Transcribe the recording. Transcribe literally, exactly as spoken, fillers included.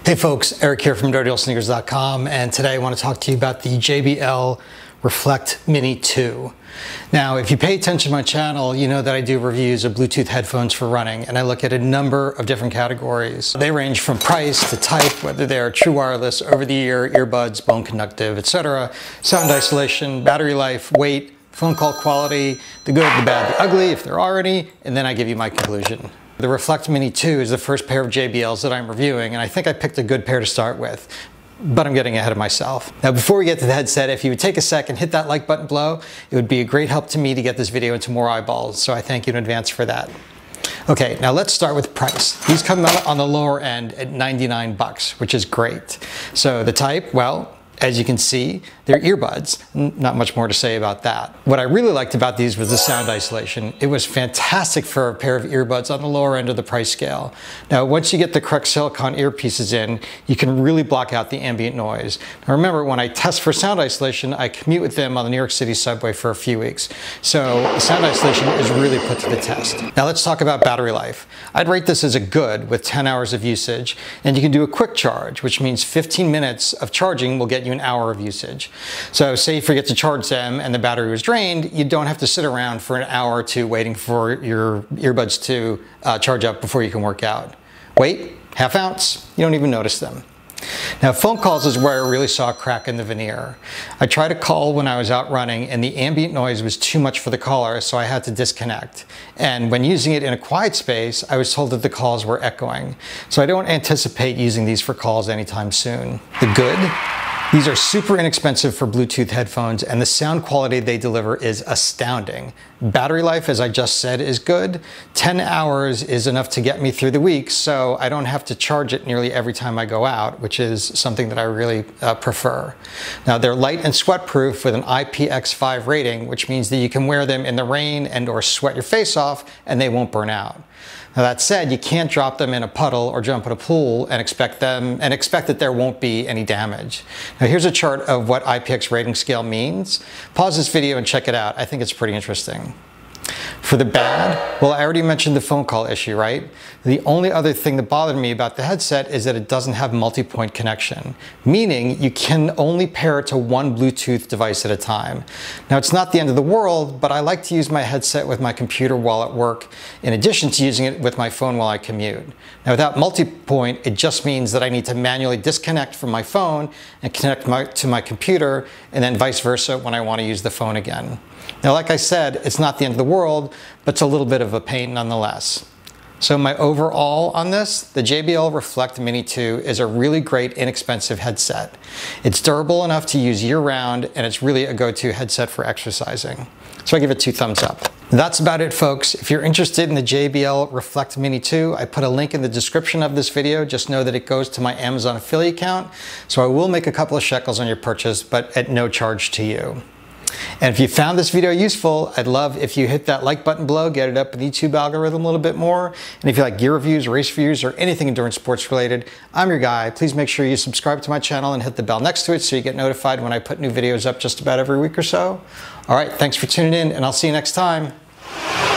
Hey folks, Eric here from dirty old sneakers dot com, and today I want to talk to you about the J B L Reflect Mini two. Now, if you pay attention to my channel, you know that I do reviews of Bluetooth headphones for running, and I look at a number of different categories. They range from price to type, whether they're true wireless, over-the-ear, earbuds, bone conductive, et cetera, sound isolation, battery life, weight, phone call quality, the good, the bad, the ugly, if there are any, and then I give you my conclusion. The Reflect Mini two is the first pair of J B Ls that I'm reviewing, and I think I picked a good pair to start with, but I'm getting ahead of myself. Now, before we get to the headset, if you would take a second, hit that like button below, it would be a great help to me to get this video into more eyeballs, so I thank you in advance for that. Okay, now let's start with price. These come out on the lower end at ninety-nine bucks, which is great. So the type, well, as you can see, they're earbuds. Not much more to say about that. What I really liked about these was the sound isolation. It was fantastic for a pair of earbuds on the lower end of the price scale. Now, once you get the correct silicone earpieces in, you can really block out the ambient noise. Now remember, when I test for sound isolation, I commute with them on the New York City subway for a few weeks. So the sound isolation is really put to the test. Now let's talk about battery life. I'd rate this as a good with ten hours of usage, and you can do a quick charge, which means fifteen minutes of charging will get you an hour of usage. So say you forget to charge them and the battery was drained, you don't have to sit around for an hour or two waiting for your earbuds to uh, charge up before you can work out. Weight, half ounce, you don't even notice them. Now, phone calls is where I really saw a crack in the veneer. I tried to call when I was out running and the ambient noise was too much for the caller, so I had to disconnect. And when using it in a quiet space, I was told that the calls were echoing. So I don't anticipate using these for calls anytime soon. The good? These are super inexpensive for Bluetooth headphones, and the sound quality they deliver is astounding. Battery life, as I just said, is good. ten hours is enough to get me through the week, so I don't have to charge it nearly every time I go out, which is something that I really uh, prefer. Now, they're light and sweat proof with an I P X five rating, which means that you can wear them in the rain and or sweat your face off and they won't burn out. Now, that said, you can't drop them in a puddle or jump in a pool and expect them and expect that there won't be any damage. Now, here's a chart of what I P X rating scale means. Pause this video and check it out. I think it's pretty interesting. For the bad, well, I already mentioned the phone call issue, right? The only other thing that bothered me about the headset is that it doesn't have multi-point connection, meaning you can only pair it to one Bluetooth device at a time. Now, it's not the end of the world, but I like to use my headset with my computer while at work, in addition to using it with my phone while I commute. Now, without multi-point, it just means that I need to manually disconnect from my phone and connect my, to my computer, and then vice versa when I want to use the phone again. Now, like I said, it's not the end of the world, but it's a little bit of a pain nonetheless. So my overall on this, the J B L Reflect Mini two is a really great, inexpensive headset. It's durable enough to use year-round, and it's really a go-to headset for exercising. So I give it two thumbs up. That's about it, folks. If you're interested in the J B L Reflect Mini two, I put a link in the description of this video. Just know that it goes to my Amazon affiliate account, so I will make a couple of shekels on your purchase, but at no charge to you. And if you found this video useful, I'd love if you hit that like button below, get it up in the YouTube algorithm a little bit more. And if you like gear reviews, race reviews, or anything endurance sports related, I'm your guy. Please make sure you subscribe to my channel and hit the bell next to it so you get notified when I put new videos up just about every week or so. All right, thanks for tuning in, and I'll see you next time.